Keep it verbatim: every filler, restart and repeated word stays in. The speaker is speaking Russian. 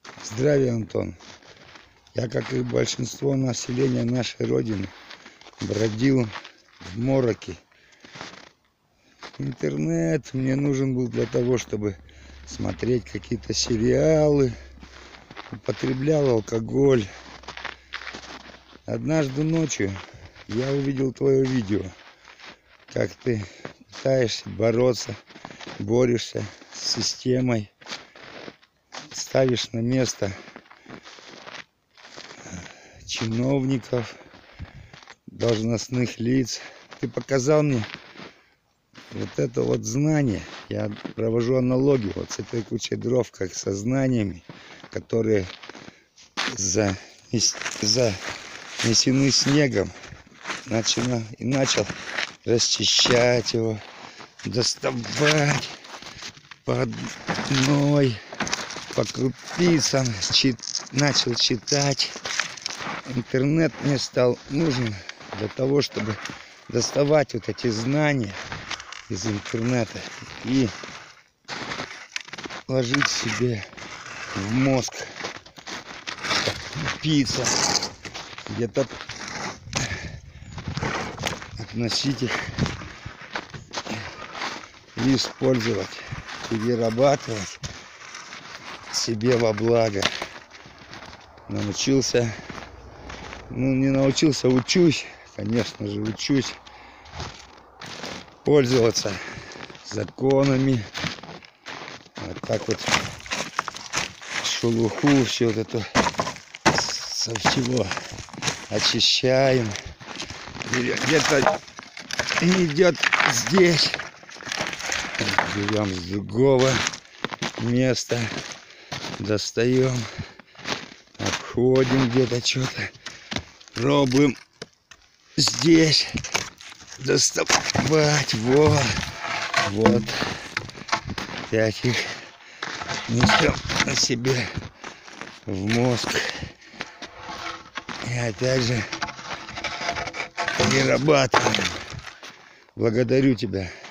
Здравия, Антон. Я, как и большинство населения нашей Родины, бродил в мороке. Интернет мне нужен был для того, чтобы смотреть какие-то сериалы, употреблял алкоголь. Однажды ночью я увидел твое видео, как ты пытаешься бороться, борешься с системой, ставишь на место чиновников, должностных лиц. Ты показал мне вот это вот знание. Я провожу аналогию вот с этой кучей дров, как со знаниями, которые занесены снегом. Начал, и начал расчищать его, доставать по одной, по крупицам, чит, начал читать. Интернет мне стал нужен для того, чтобы доставать вот эти знания из интернета и ложить себе в мозг, крупица, где-то относить их и использовать, перерабатывать себе во благо. Научился, ну не научился, учусь, конечно же, учусь пользоваться законами, вот так вот шелуху, все вот это со всего очищаем. Где-то идет здесь, берем с другого места, достаем, обходим где-то что-то, пробуем здесь доставать. Вот, вот, опять их несем на себе в мозг и опять же перерабатываем. Благодарю тебя.